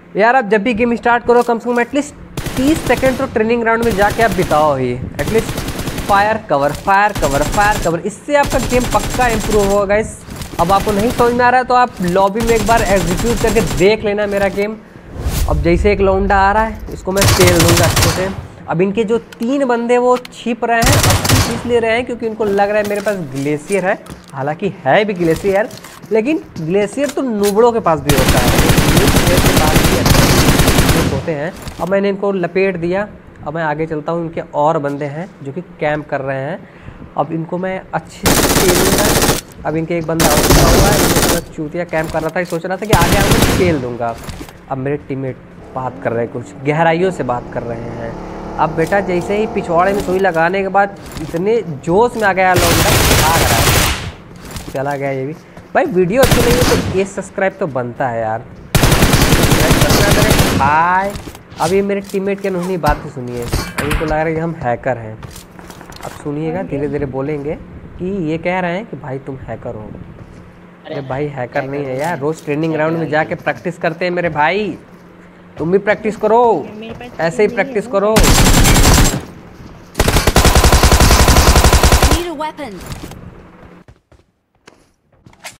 यार आप जब भी गेम स्टार्ट करो कम से कम एटलीस्ट 30 सेकंड तो ट्रेनिंग ग्राउंड में जाके आप बिताओ ही at least. Fire cover fire cover fire cover, इससे आपका गेम पक्का इंप्रूव होगा गाइस। अब आपको नहीं समझ में आ रहा है तो आप लॉबी में एक बार एग्जीक्यूट करके देख लेना मेरा गेम। अब जैसे एक लौंडा आ रहा है इसको मैं पेल दूंगा अच्छे से। अब इनके जो 3 बंदे वो छिप रहे हैं, अब छिप इसलिए रहे हैं क्योंकि इनको लग रहा है मेरे पास ग्लेशियर है। हालांकि है भी ग्लेशियर, लेकिन ग्लेशियर तो नूबड़ों के पास भी होता है, के पास भी होते हैं। अब मैंने इनको लपेट दिया। अब मैं आगे चलता हूँ, इनके और बंदे हैं जो कि कैंप कर रहे हैं। अब इनको मैं अच्छे से पेलूँगा। अब इनके एक बंदा और छुपा हुआ है, चूतिया कैंप कर रहा था, सोच रहा था कि आगे आगे पेल दूंगा। अब मेरे टीममेट बात कर रहे हैं, कुछ गहराइयों से बात कर रहे हैं। अब बेटा जैसे ही पिछवाड़े में सुई लगाने के बाद इतने जोश में आ गया लौंडा, भाग रहा है, चला गया ये भी। भाई वीडियो अच्छी लगी तो ये सब्सक्राइब तो बनता है यार, मेरे भाई। अब ये मेरे टीममेट के उन्होंने बातें सुनिए, अभी को लग रहा है कि हम हैकर हैं। अब सुनिएगा, धीरे धीरे बोलेंगे कि ये कह रहे हैं कि भाई तुम हैकर हो। अरे भाई हैकर नहीं है यार, रोज़ ट्रेनिंग ग्राउंड में जाके प्रैक्टिस करते हैं मेरे भाई। तुम भी प्रैक्टिस करो, ऐसे ही प्रैक्टिस करो।